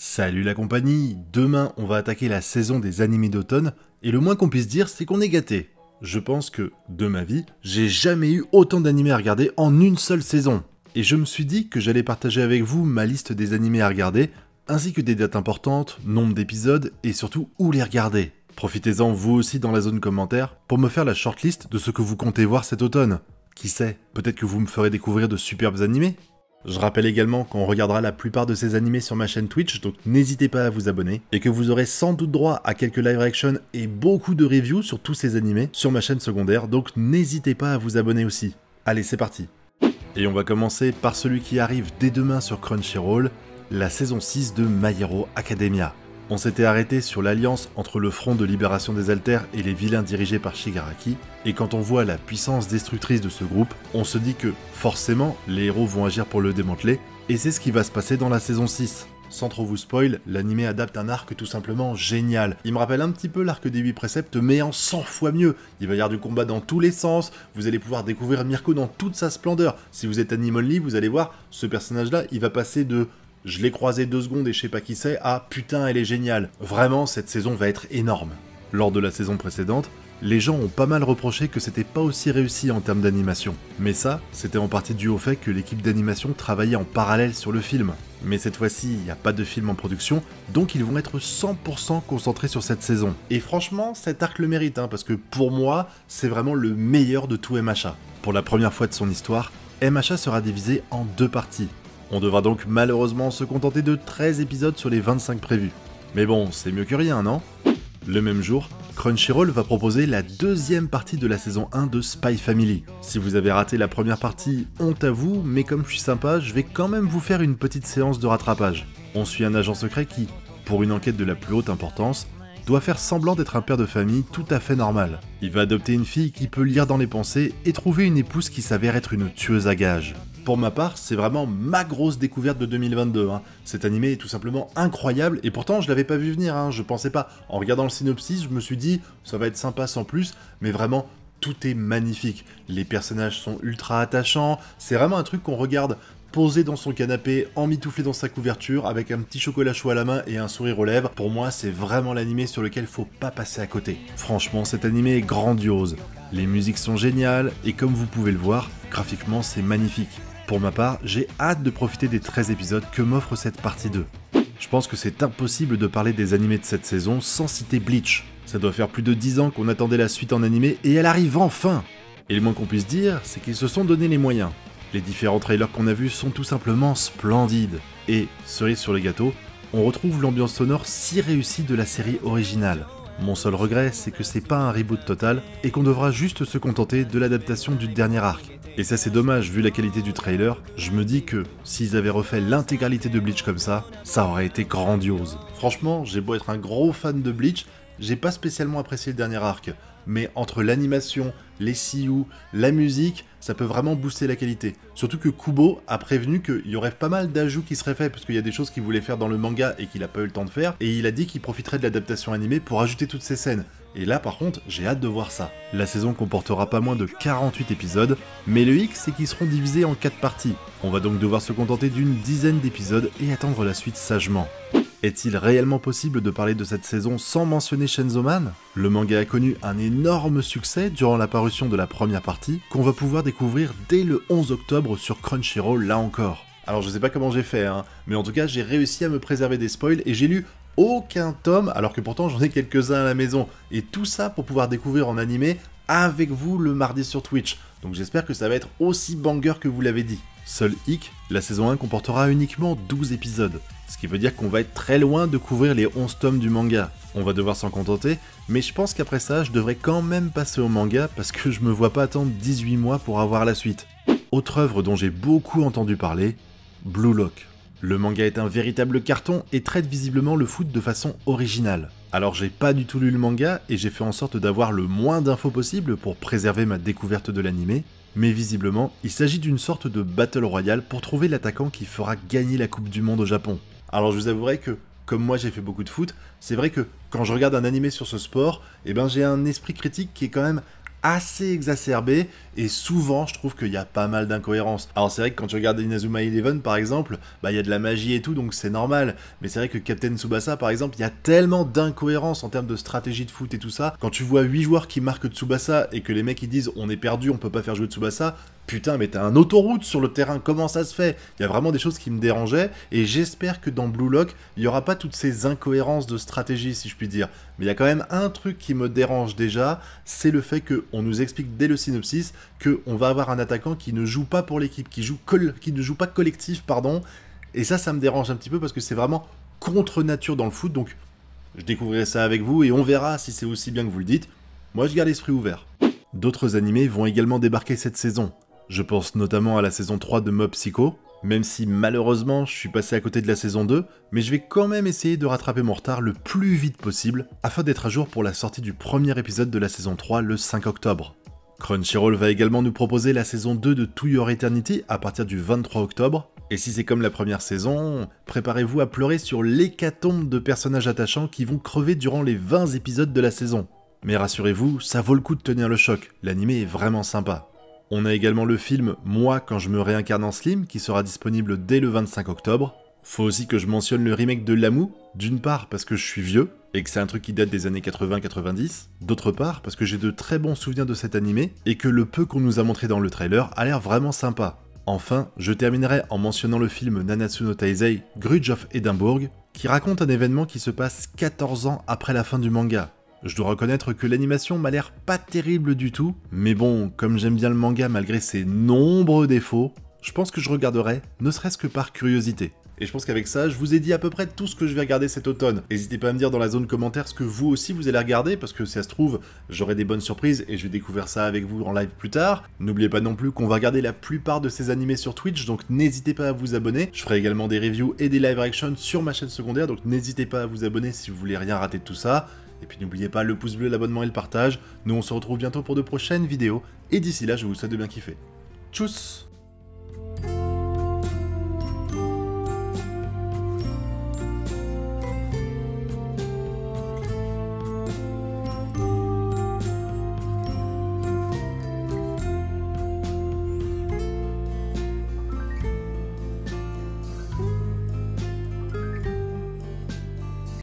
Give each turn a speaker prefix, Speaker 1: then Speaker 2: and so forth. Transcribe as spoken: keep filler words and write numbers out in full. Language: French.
Speaker 1: Salut la compagnie, demain on va attaquer la saison des animés d'automne, et le moins qu'on puisse dire c'est qu'on est gâté. Je pense que, de ma vie, j'ai jamais eu autant d'animés à regarder en une seule saison. Et je me suis dit que j'allais partager avec vous ma liste des animés à regarder, ainsi que des dates importantes, nombre d'épisodes, et surtout où les regarder. Profitez-en vous aussi dans la zone commentaire, pour me faire la shortlist de ce que vous comptez voir cet automne. Qui sait, peut-être que vous me ferez découvrir de superbes animés. Je rappelle également qu'on regardera la plupart de ces animés sur ma chaîne Twitch, donc n'hésitez pas à vous abonner, et que vous aurez sans doute droit à quelques live reactions et beaucoup de reviews sur tous ces animés sur ma chaîne secondaire, donc n'hésitez pas à vous abonner aussi. Allez, c'est parti. Et on va commencer par celui qui arrive dès demain sur Crunchyroll, la saison six de My Hero Academia. On s'était arrêté sur l'alliance entre le Front de Libération des Alters et les vilains dirigés par Shigaraki, et quand on voit la puissance destructrice de ce groupe, on se dit que, forcément, les héros vont agir pour le démanteler, et c'est ce qui va se passer dans la saison six. Sans trop vous spoil, l'animé adapte un arc tout simplement génial. Il me rappelle un petit peu l'arc des huit préceptes, mais en cent fois mieux. Il va y avoir du combat dans tous les sens, vous allez pouvoir découvrir Mirko dans toute sa splendeur. Si vous êtes anime only, vous allez voir, ce personnage-là, il va passer de je l'ai croisé deux secondes et je sais pas qui c'est, ah putain elle est géniale. Vraiment, cette saison va être énorme. Lors de la saison précédente, les gens ont pas mal reproché que c'était pas aussi réussi en termes d'animation. Mais ça, c'était en partie dû au fait que l'équipe d'animation travaillait en parallèle sur le film. Mais cette fois-ci, il n'y a pas de film en production, donc ils vont être cent pour cent concentrés sur cette saison. Et franchement, cet arc le mérite, hein, parce que pour moi, c'est vraiment le meilleur de tout M H A. Pour la première fois de son histoire, M H A sera divisé en deux parties. On devra donc malheureusement se contenter de treize épisodes sur les vingt-cinq prévus. Mais bon, c'est mieux que rien, non? Le même jour, Crunchyroll va proposer la deuxième partie de la saison un de Spy Family. Si vous avez raté la première partie, honte à vous, mais comme je suis sympa, je vais quand même vous faire une petite séance de rattrapage. On suit un agent secret qui, pour une enquête de la plus haute importance, doit faire semblant d'être un père de famille tout à fait normal. Il va adopter une fille qui peut lire dans les pensées et trouver une épouse qui s'avère être une tueuse à gages. Pour ma part, c'est vraiment ma grosse découverte de deux mille vingt-deux. Hein. Cet animé est tout simplement incroyable, et pourtant je l'avais pas vu venir, hein. Je pensais pas. En regardant le synopsis, je me suis dit, ça va être sympa sans plus, mais vraiment, tout est magnifique. Les personnages sont ultra attachants, c'est vraiment un truc qu'on regarde posé dans son canapé, emmitouflé dans sa couverture, avec un petit chocolat chaud à la main et un sourire aux lèvres. Pour moi, c'est vraiment l'animé sur lequel faut pas passer à côté. Franchement, cet animé est grandiose. Les musiques sont géniales, et comme vous pouvez le voir, graphiquement c'est magnifique. Pour ma part, j'ai hâte de profiter des treize épisodes que m'offre cette partie deux. Je pense que c'est impossible de parler des animés de cette saison sans citer Bleach. Ça doit faire plus de dix ans qu'on attendait la suite en animé, et elle arrive enfin! Et le moins qu'on puisse dire, c'est qu'ils se sont donné les moyens. Les différents trailers qu'on a vus sont tout simplement splendides. Et, cerise sur le gâteau, on retrouve l'ambiance sonore si réussie de la série originale. Mon seul regret, c'est que c'est pas un reboot total, et qu'on devra juste se contenter de l'adaptation du dernier arc. Et ça c'est dommage vu la qualité du trailer, je me dis que s'ils avaient refait l'intégralité de Bleach comme ça, ça aurait été grandiose. Franchement, j'ai beau être un gros fan de Bleach, j'ai pas spécialement apprécié le dernier arc, mais entre l'animation, les C U, la musique, ça peut vraiment booster la qualité. Surtout que Kubo a prévenu qu'il y aurait pas mal d'ajouts qui seraient faits, parce qu'il y a des choses qu'il voulait faire dans le manga et qu'il a pas eu le temps de faire, et il a dit qu'il profiterait de l'adaptation animée pour ajouter toutes ces scènes. Et là par contre, j'ai hâte de voir ça. La saison comportera pas moins de quarante-huit épisodes, mais le hic c'est qu'ils seront divisés en quatre parties. On va donc devoir se contenter d'une dizaine d'épisodes et attendre la suite sagement. Est-il réellement possible de parler de cette saison sans mentionner Chainsaw Man? Le manga a connu un énorme succès durant la parution de la première partie, qu'on va pouvoir découvrir dès le onze octobre sur Crunchyroll là encore. Alors je sais pas comment j'ai fait, hein, mais en tout cas j'ai réussi à me préserver des spoils et j'ai lu aucun tome, alors que pourtant j'en ai quelques-uns à la maison. Et tout ça pour pouvoir découvrir en animé avec vous le mardi sur Twitch. Donc j'espère que ça va être aussi banger que vous l'avez dit. Seul hic, la saison un comportera uniquement douze épisodes. Ce qui veut dire qu'on va être très loin de couvrir les onze tomes du manga. On va devoir s'en contenter, mais je pense qu'après ça, je devrais quand même passer au manga parce que je me vois pas attendre dix-huit mois pour avoir la suite. Autre œuvre dont j'ai beaucoup entendu parler, Blue Lock. Le manga est un véritable carton et traite visiblement le foot de façon originale. Alors j'ai pas du tout lu le manga et j'ai fait en sorte d'avoir le moins d'infos possible pour préserver ma découverte de l'animé, mais visiblement il s'agit d'une sorte de battle royale pour trouver l'attaquant qui fera gagner la Coupe du Monde au Japon. Alors je vous avouerai que, comme moi j'ai fait beaucoup de foot, c'est vrai que quand je regarde un animé sur ce sport, eh ben j'ai un esprit critique qui est quand même assez exacerbée, et souvent je trouve qu'il y a pas mal d'incohérences. Alors c'est vrai que quand tu regardes Inazuma Eleven par exemple, bah il y a de la magie et tout, donc c'est normal, mais c'est vrai que Captain Tsubasa par exemple, il y a tellement d'incohérences en termes de stratégie de foot et tout ça. Quand tu vois huit joueurs qui marquent Tsubasa et que les mecs ils disent on est perdu, on peut pas faire jouer Tsubasa, putain, mais t'as un autoroute sur le terrain, comment ça se fait? Il y a vraiment des choses qui me dérangeaient, et j'espère que dans Blue Lock, il n'y aura pas toutes ces incohérences de stratégie, si je puis dire. Mais il y a quand même un truc qui me dérange déjà, c'est le fait qu'on nous explique dès le synopsis qu'on va avoir un attaquant qui ne joue pas pour l'équipe, qui, joue qui ne joue pas collectif, pardon, et ça, ça me dérange un petit peu parce que c'est vraiment contre nature dans le foot, donc je découvrirai ça avec vous, et on verra si c'est aussi bien que vous le dites. Moi, je garde l'esprit ouvert. D'autres animés vont également débarquer cette saison. Je pense notamment à la saison trois de Mob Psycho, même si malheureusement je suis passé à côté de la saison deux, mais je vais quand même essayer de rattraper mon retard le plus vite possible, afin d'être à jour pour la sortie du premier épisode de la saison trois le cinq octobre. Crunchyroll va également nous proposer la saison deux de To Your Eternity à partir du vingt-trois octobre, et si c'est comme la première saison, préparez-vous à pleurer sur l'hécatombe de personnages attachants qui vont crever durant les vingt épisodes de la saison. Mais rassurez-vous, ça vaut le coup de tenir le choc, l'animé est vraiment sympa. On a également le film Moi quand je me réincarne en Slim qui sera disponible dès le vingt-cinq octobre. Faut aussi que je mentionne le remake de Lamu, d'une part parce que je suis vieux et que c'est un truc qui date des années quatre-vingts quatre-vingt-dix, d'autre part parce que j'ai de très bons souvenirs de cet animé et que le peu qu'on nous a montré dans le trailer a l'air vraiment sympa. Enfin, je terminerai en mentionnant le film Nanatsu no Taizai, Grudge of Edinburgh, qui raconte un événement qui se passe quatorze ans après la fin du manga. Je dois reconnaître que l'animation m'a l'air pas terrible du tout, mais bon, comme j'aime bien le manga malgré ses nombreux défauts, je pense que je regarderai, ne serait-ce que par curiosité. Et je pense qu'avec ça, je vous ai dit à peu près tout ce que je vais regarder cet automne. N'hésitez pas à me dire dans la zone commentaire ce que vous aussi vous allez regarder, parce que si ça se trouve, j'aurai des bonnes surprises et je vais découvrir ça avec vous en live plus tard. N'oubliez pas non plus qu'on va regarder la plupart de ces animés sur Twitch, donc n'hésitez pas à vous abonner. Je ferai également des reviews et des live reactions sur ma chaîne secondaire, donc n'hésitez pas à vous abonner si vous voulez rien rater de tout ça. Et puis n'oubliez pas le pouce bleu, l'abonnement et le partage. Nous on se retrouve bientôt pour de prochaines vidéos. Et d'ici là, je vous souhaite de bien kiffer. Tchuss!